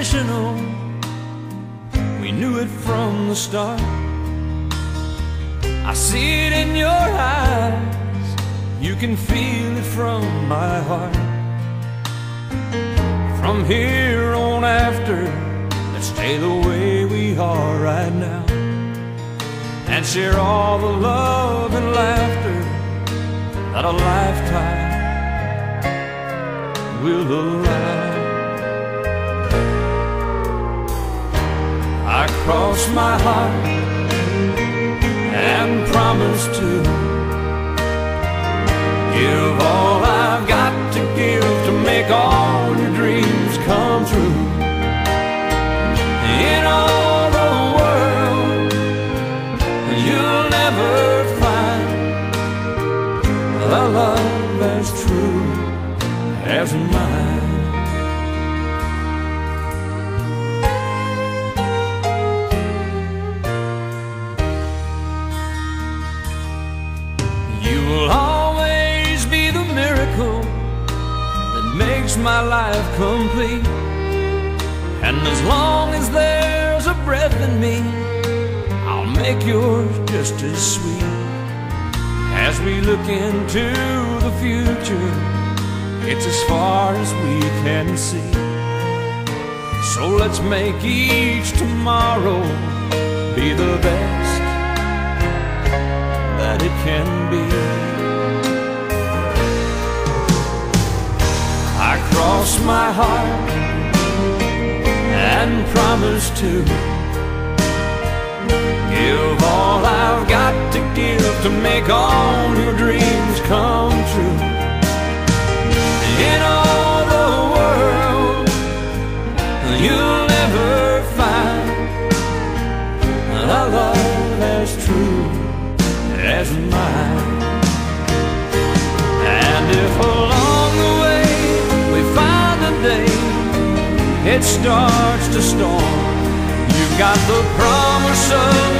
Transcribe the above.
unconditional. We knew it from the start. I see it in your eyes, you can feel it from my heart. From here on after, let's stay the way we are right now, and share all the love and laughter that a lifetime will allow. I cross my heart and promise to give all I've got to give to make all your dreams come true. In all the world, you'll never find a love as true as mine. You will always be the miracle that makes my life complete. And as long as there's a breath in me, I'll make yours just as sweet. As we look into the future, it's as far as we can see. So let's make each tomorrow be the best that it can be. I cross my heart and promise to give all I've got to give to make all your dreams come true. In all the world, you'll never find a love as true as mine. And if along the way we find a day it starts to storm, you've got the promise of